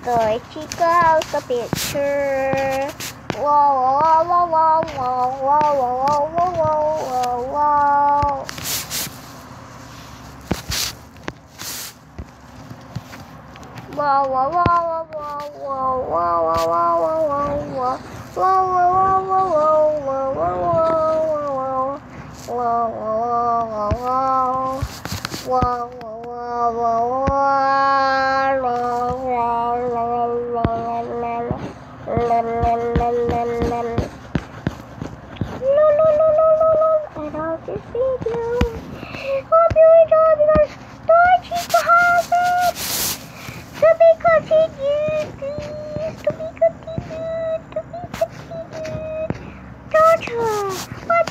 The Chica House, the picture. Whoa, whoa, whoa, whoa, whoa, whoa, whoa, whoa, whoa, whoa, whoa. Whoa, whoa, whoa, whoa, whoa, whoa, whoa, whoa, whoa, whoa, What